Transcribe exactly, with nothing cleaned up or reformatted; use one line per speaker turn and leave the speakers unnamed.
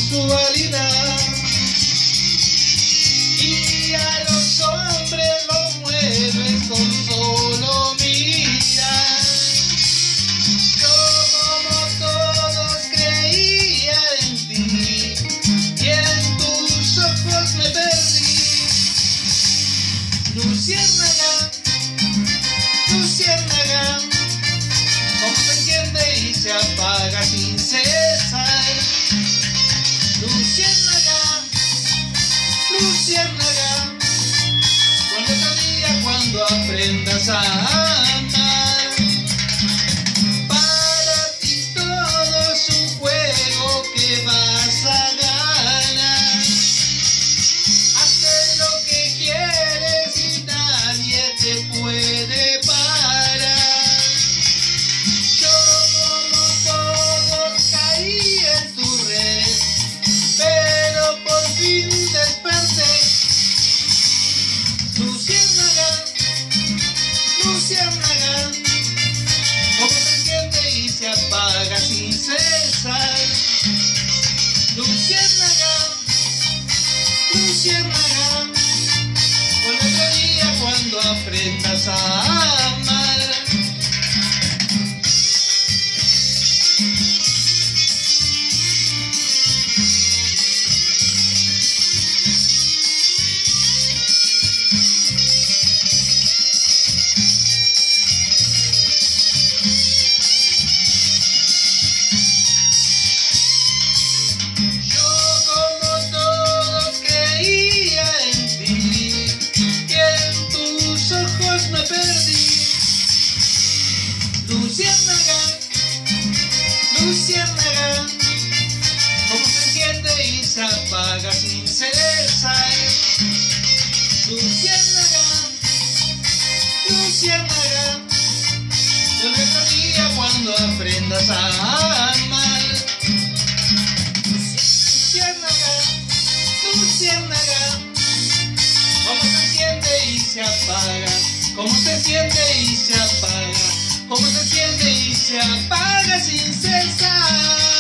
sensualidad y a los hombres los mueves con solo mirar. Yo como todos creía en ti y en tus ojos me perdí. Luciérnaga, luciérnaga, como se enciende y se apaga sin cesar. Luciérnaga, luciérnaga, vuelve otro día cuando aprendas a amar. Para ti todo es un juego que vas a ganar. Haz lo que quieres y nadie te puede parar. Yo como todos caí en tu red, pero por fin desperté. Luciérnaga, luciérnaga, como se enciende y se apaga sin cesar. Luciérnaga, luciérnaga, vuelve otro día cuando aprendas a amar. Me perdí. Luciérnaga, luciérnaga, como se enciende y se apaga sin cesar. Luciérnaga, luciérnaga, vuelve otro día cuando aprendas a amar. Luciérnaga, luciérnaga, como se enciende y se apaga. Cómo se siente y se apaga, cómo se siente y se apaga sin cesar.